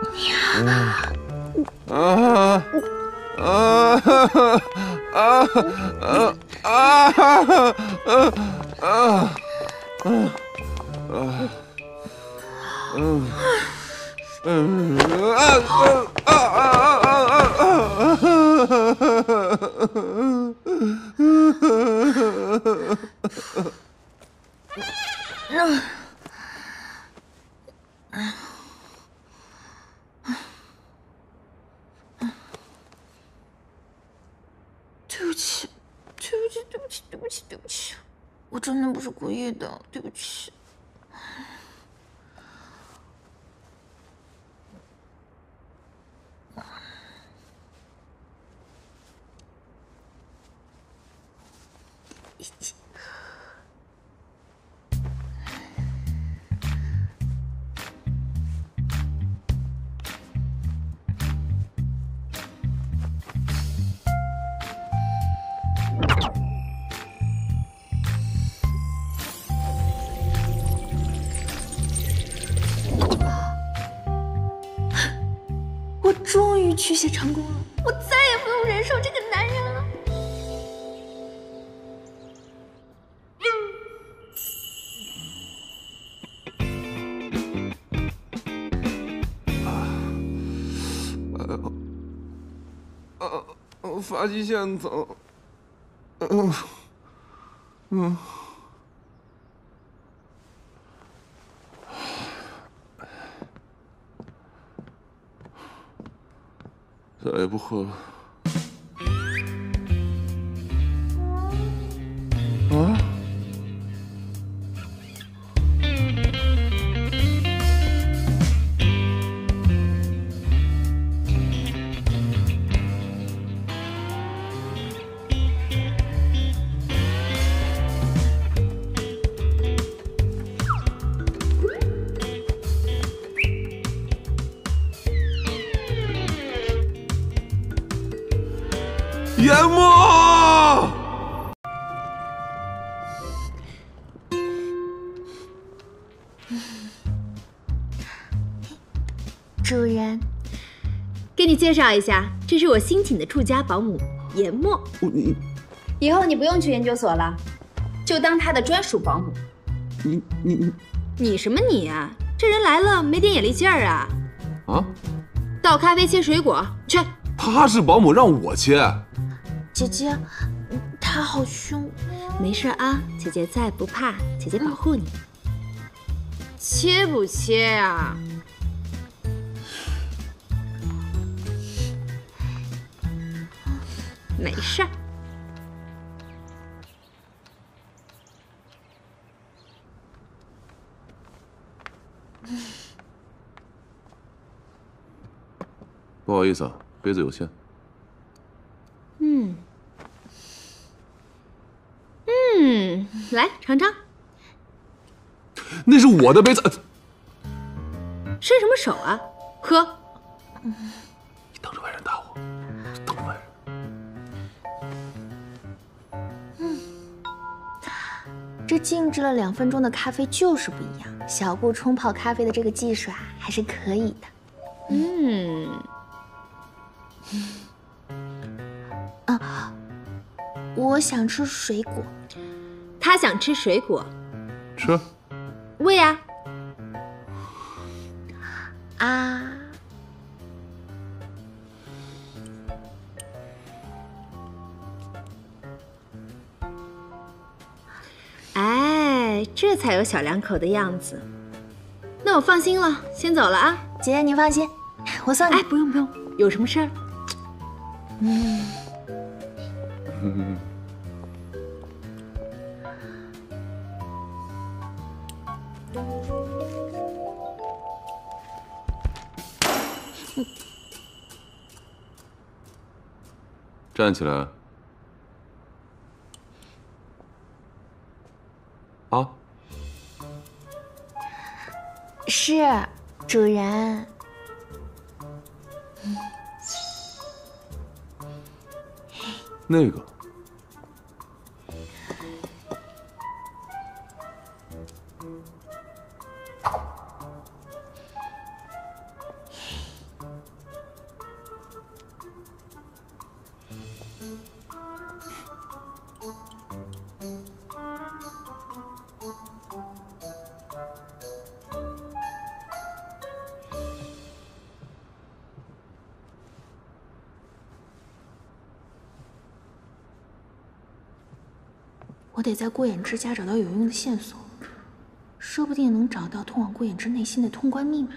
对不起，我真的不是故意的，对不起。我终于驱邪成功了，我再也不用忍受这个男人了。 发际线疼。再也不喝了。啊？研墨， 主人， 给你介绍一下，这是我新请的住家保姆研墨。以后你不用去研究所了，就当他的专属保姆。你什么你啊？这人来了没点眼力劲儿啊？ 啊？ 倒咖啡切水果去。 他是保姆，让我切。 姐姐，他好凶。 没事啊，姐姐在，不怕，姐姐保护你。切不切呀？没事儿。 不好意思啊，杯子有限。 来尝尝。 那是我的杯子。 伸什么手啊？喝。 你等着外人打我，等着外人。 这静置了2分钟的咖啡就是不一样。小顾冲泡咖啡的这个技术啊，还是可以的。我想吃水果。 他想吃水果， 吃。 喂啊。 啊。 哎，这才有小两口的样子。那我放心了，先走了啊。 姐姐您放心，我送你。 哎，不用，有什么事儿？ 站起来。啊？ 是，主人。 那个。 我得在顾衍之家找到有用的线索，说不定能找到通往顾衍之内心的通关密码。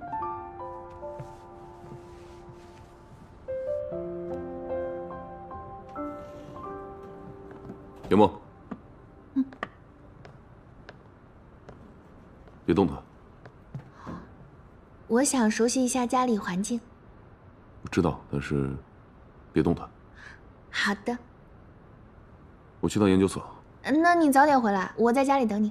严墨，别动他。 我想熟悉一下家里环境。 我知道，但是别动他。 好的。 我去趟研究所。 那你早点回来，我在家里等你。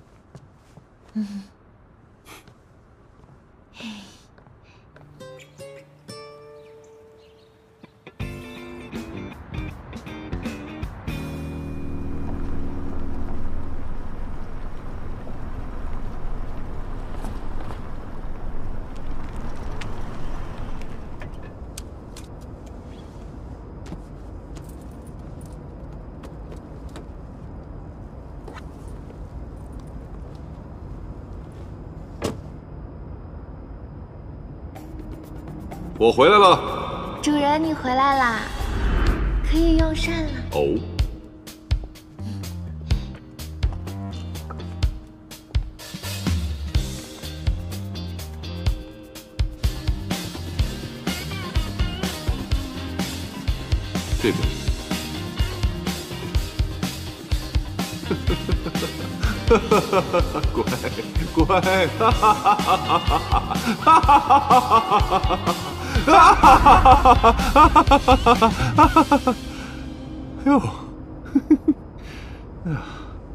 我回来了， 主人，你回来啦，可以用膳了。 哦。这边。乖乖，哈哈哈哈哈哈哈哈哈！哎呦，哎呀！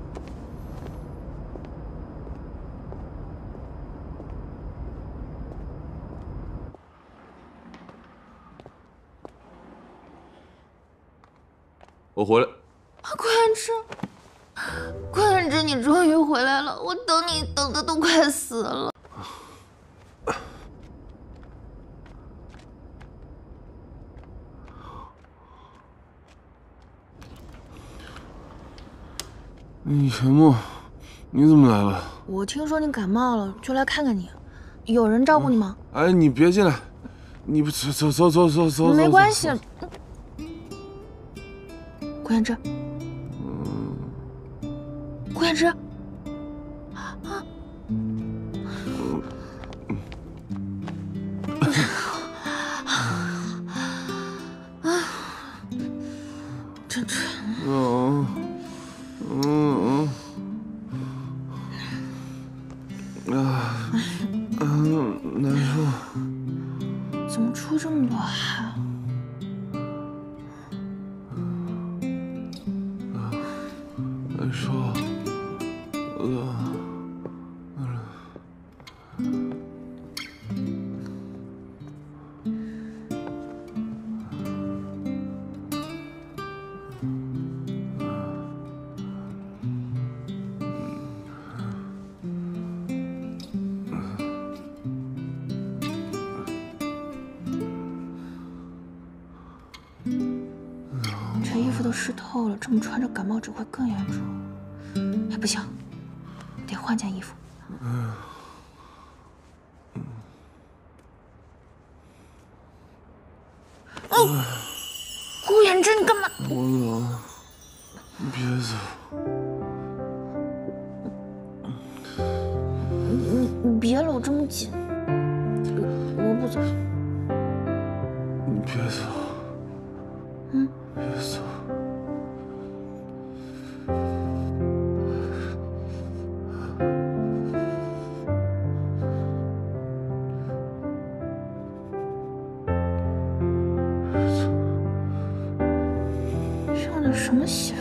我回来。 顾衍之，顾衍之，你终于回来了，我等你等的都快死了。 严墨，你怎么来了？ 我听说你感冒了，就来看看你。有人照顾你吗？ 哎，你别进来，你不走。 没关系。顾衍之，顾衍之，真沉。 难受。 怎么出这么多汗？ 难受。 这衣服都湿透了，这么穿着感冒只会更严重。哎，不行，得换件衣服。哦，顾衍之，你干嘛？ 我冷，你别走。 你别搂这么紧，我不走。 你别走。别走。 上的什么血？